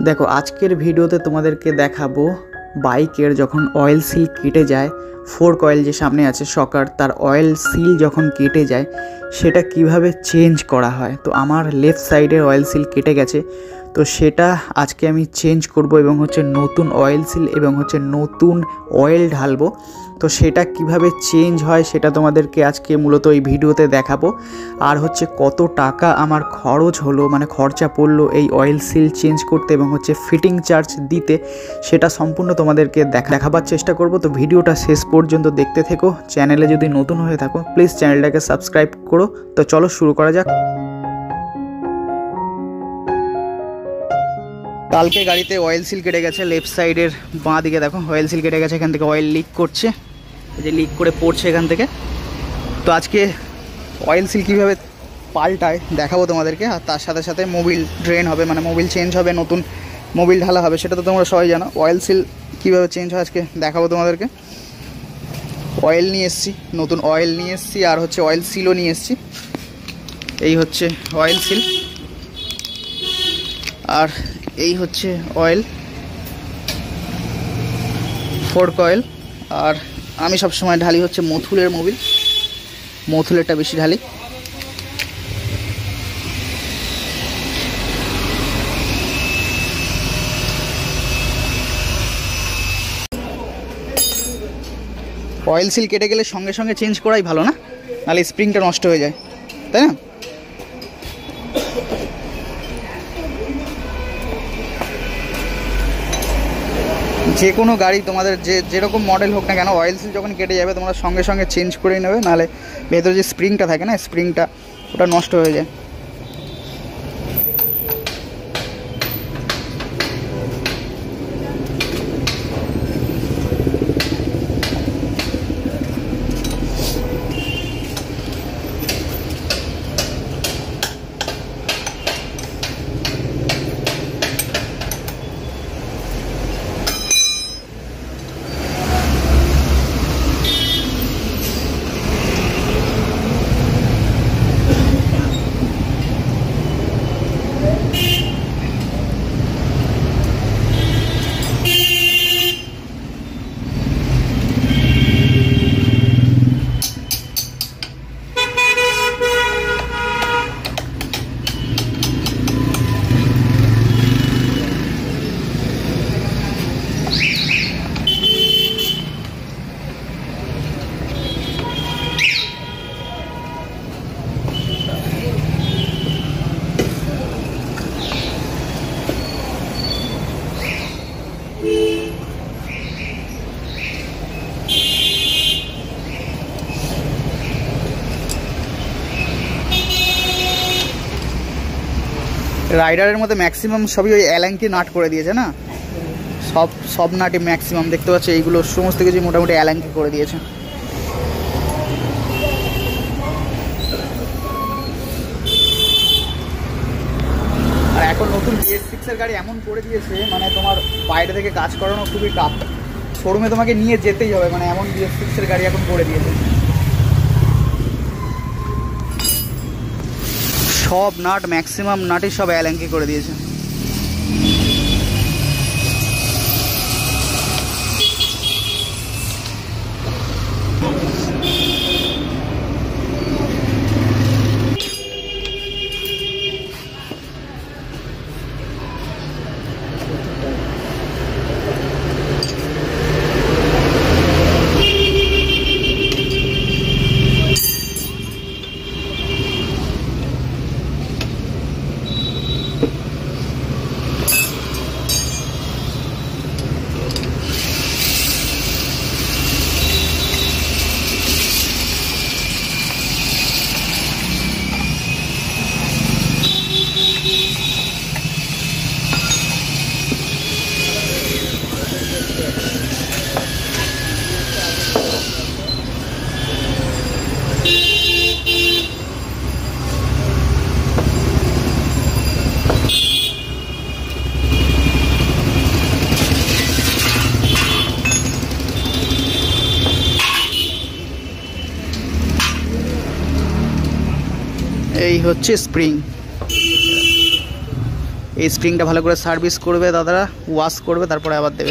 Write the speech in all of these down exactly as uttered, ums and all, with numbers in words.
দেখো আজকের ভিডিওতে তোমাদেরকে দেখাবো বাইকের যখন অয়েল সিল কেটে যায়, ফোর্ক অয়েল যে সামনে আছে শকার, তার অয়েল সিল যখন কেটে যায় সেটা কিভাবে চেঞ্জ করা হয়। তো আমার লেফট সাইডের অয়েল সিল কেটে গেছে, তো সেটা আজকে আমি চেঞ্জ করব এবং হচ্ছে নতুন অয়েল সিল এবং হচ্ছে নতুন অয়েল ঢালবো। তো সেটা কিভাবে চেঞ্জ হয় সেটা তোমাদেরকে আজকে মূলত এই ভিডিওতে দেখাবো। আর হচ্ছে কত টাকা আমার খরচ হলো, মানে খরচা পড়লো এই অয়েল সিল চেঞ্জ করতে এবং হচ্ছে ফিটিং চার্জ দিতে, সেটা সম্পূর্ণ তোমাদেরকে দেখা দেখাবার চেষ্টা করব। তো ভিডিওটা শেষ পর্যন্ত দেখতে থেকো। চ্যানেলে যদি নতুন হয়ে থাকো প্লিজ চ্যানেলটাকে সাবস্ক্রাইব করো। তো চলো শুরু করা যাক। কালকে গাড়িতে অয়েল সিল কেটে গেছে, লেফট সাইডের বাঁ দিকে দেখো অয়েল সিল কেটে গেছে, এখান থেকে অয়েল লিক করছে, এই যে লিক করে পড়ছে এখান থেকে। তো আজকে অয়েল সিল কীভাবে পাল্টায় দেখাবো তোমাদেরকে, আর তার সাথে সাথে মোবিল ড্রেন হবে, মানে মোবিল চেঞ্জ হবে, নতুন মোবিল ঢালা হবে, সেটা তো তোমরা সবাই জানো। অয়েল সিল কীভাবে চেঞ্জ হয় আজকে দেখাবো তোমাদেরকে। অয়েল নিয়ে এসছি, নতুন অয়েল নিয়ে এসছি, আর হচ্ছে অয়েল সিলও নিয়ে এসছি। এই হচ্ছে অয়েল সিল আর এই হচ্ছে অয়েল, ফোর্ক অয়েল। আর আমি সব সময় ঢালি হচ্ছে মথুলের মোবিল, মথুলেরটা বেশি ঢালি। অয়েল সিল কেটে গেলে সঙ্গে সঙ্গে চেঞ্জ করাই ভালো, না নাহলে স্প্রিংটা নষ্ট হয়ে যায়, তাই না? যে কোনো গাড়ি তোমাদের যে যেরকম মডেল হোক না কেন, অয়েল সিল যখন কেটে যাবে তোমরা সঙ্গে সঙ্গে চেঞ্জ করে নেবে, নাহলে ভেতরে যে স্প্রিংটা থাকে না, স্প্রিংটা ওটা নষ্ট হয়ে যায়। রাইডারের মধ্যে ম্যাক্সিমাম সবই ওই অ্যালাঙ্কি নাট করে দিয়েছে না, সব সব নাটই ম্যাক্সিমাম দেখতে পাচ্ছি, এইগুলো সমস্ত কিছু মোটামুটি অ্যালাঙ্কি করে দিয়েছে। আর এখন নতুন বিএস সিক্সের গাড়ি এমন করে দিয়েছে, মানে তোমার বাইরে থেকে কাজ করানো খুবই টাফ, শোরুমে তোমাকে নিয়ে যেতেই হবে, মানে এমন বিএস সিক্সের গাড়ি এখন করে দিয়েছে। সব নাট ম্যাক্সিমাম নাটই সব অ্যালাঙ্কি করে দিয়েছে। এই হচ্ছে স্প্রিং। এই স্প্রিংটা ভালো করে সার্ভিস করবে দাদারা, ওয়াশ করবে, তারপরে আবার দেবে।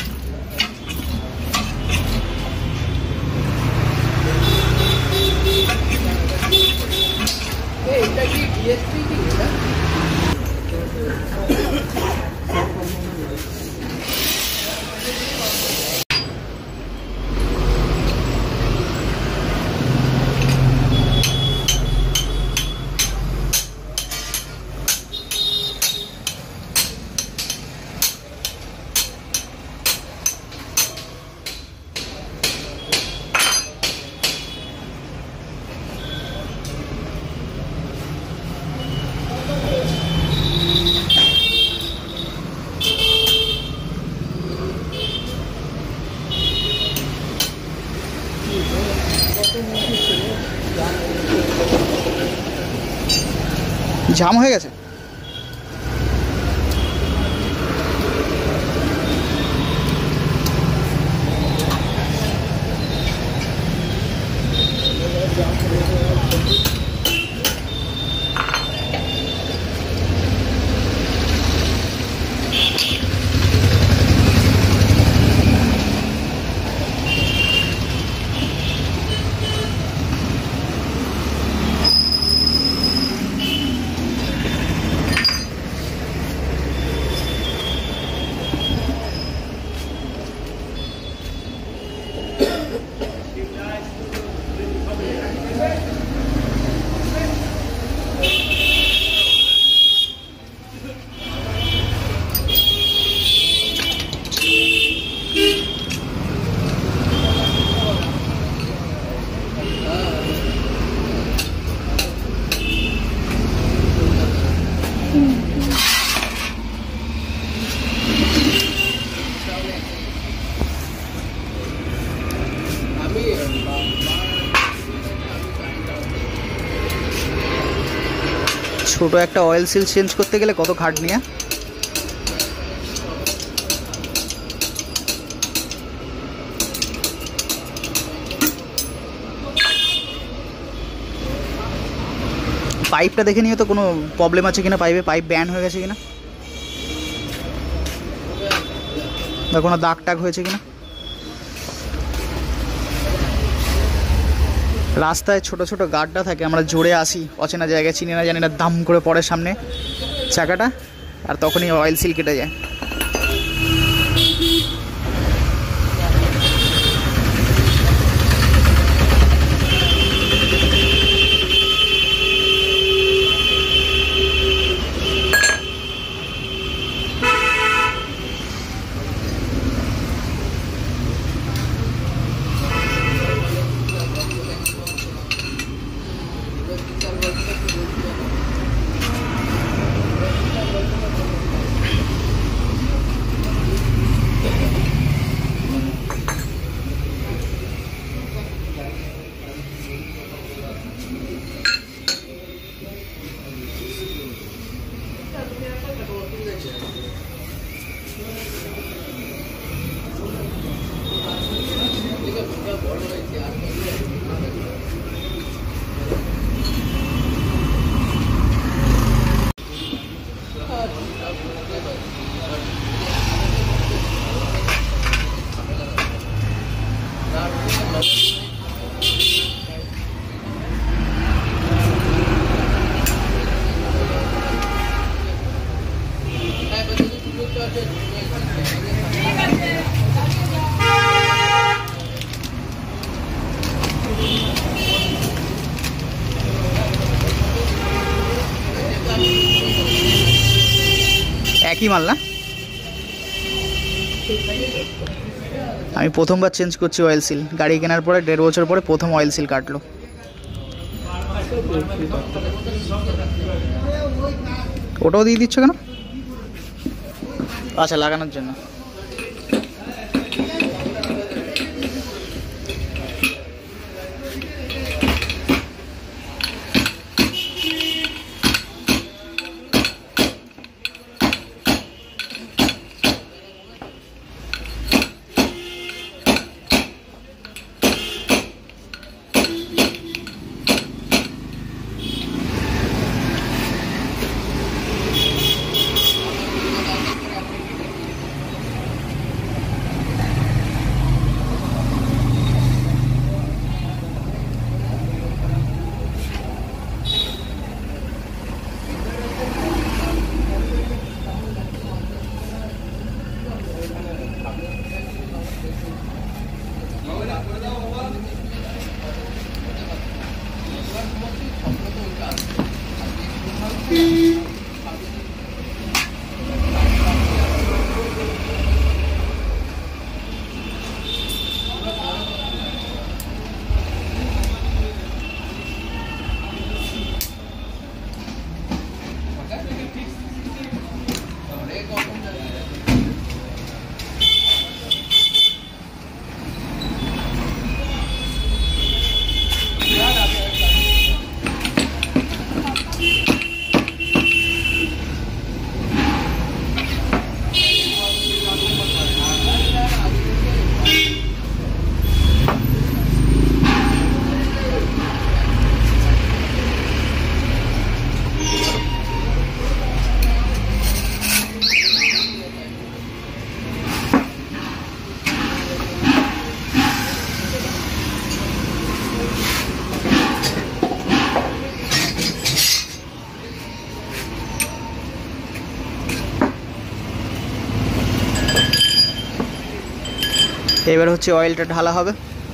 জাম হয়ে গেছে। ছোট একটা অয়েল সিল চেঞ্জ করতে গেলে কত খাটনি। পাইপটা দেখে নিও তো কোনো প্রবলেম আছে কিনা, পাইপে পাইপ ব্যান্ড হয়ে গেছে কিনা, বা কোনো দাগ টাগ হয়েছে কিনা। রাস্তায় ছোট ছোট গাড্ডা থাকে, আমরা জোরে আসি, অচেনা জায়গায়, চিনি না জানি না, দাম করে পড়ে সামনে চাকাটা, আর তখনই অয়েল সিল কেটে যায়। একই মাল না? আমি প্রথমবার চেঞ্জ করছি অয়েল সিল, গাড়ি কেনার পরে দেড় বছর পরে প্রথম অয়েল সিল কাটলো। ওটাও দিয়ে দিচ্ছ কেন? আচ্ছা, লাগানোর জন্য। এবার হচ্ছে অয়েলটা ঢালা হবে।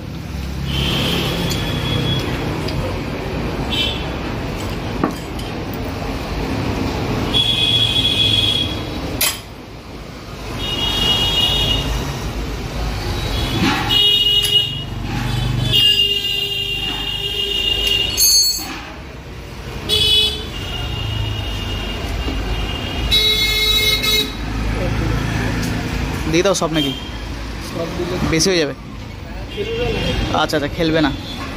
দিয়ে দাও সব নাকি, বেশি হয়ে যাবে? আচ্ছা আচ্ছা, খেলবে না।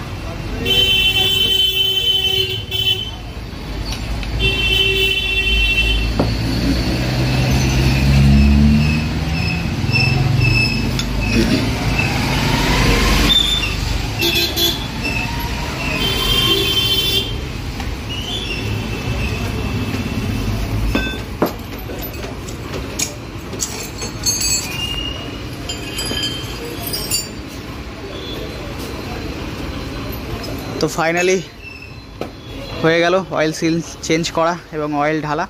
তো ফাইনালি হয়ে গেল অয়েল সিল চেঞ্জ করা এবং অয়েল ঢালা।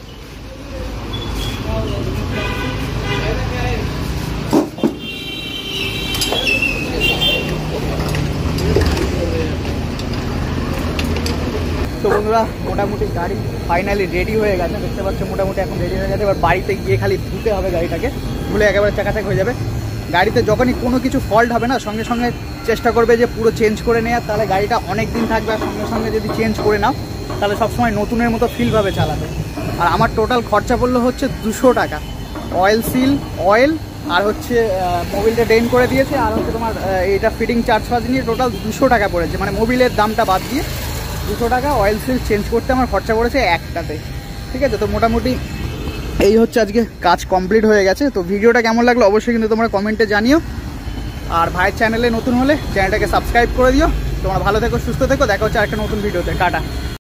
তো বন্ধুরা মোটামুটি গাড়ি ফাইনালি রেডি হয়ে গেছে, দেখতে পাচ্ছ মোটামুটি এখন রেডি হয়ে গেছে। এবার বাড়িতে গিয়ে খালি ধুতে হবে গাড়িটাকে, ধুলে একেবারে চাকাচাক হয়ে যাবে। গাড়িতে যখনই কোনো কিছু ফল্ট হবে না, সঙ্গে সঙ্গে চেষ্টা করবে যে পুরো চেঞ্জ করে নেওয়ার, তাহলে গাড়িটা অনেক দিন থাকবে। আর সঙ্গে সঙ্গে যদি চেঞ্জ করে নাও তাহলে সবসময় নতুনের মতো ফিলভাবে চালাবে। আর আমার টোটাল খরচা পড়লো হচ্ছে দুশো টাকা, অয়েল সিল, অয়েল, আর হচ্ছে মোবিলটা ড্রেন করে দিয়েছে, আর হচ্ছে তোমার এটা ফিটিং চার্জ ফার্জ নিয়ে টোটাল দুশো টাকা পড়েছে। মানে মোবিলের দামটা বাদ দিয়ে দুশো টাকা অয়েল সিল চেঞ্জ করতে আমার খরচা পড়েছে একটাতে। ঠিক আছে, তো মোটামুটি এই হচ্ছে আজকে কাজ কমপ্লিট হয়ে গেছে। তো ভিডিওটা কেমন লাগলো অবশ্যই কিন্তু তোমরা কমেন্টে জানিও। আর ভাইয়ের চ্যানেলে নতুন হলে চ্যানেলটাকে সাবস্ক্রাইব করে দিও। তোমরা ভালো থেকো, সুস্থ থেকো, দেখা হচ্ছে আরেকটা নতুন ভিডিওতে। টাটা।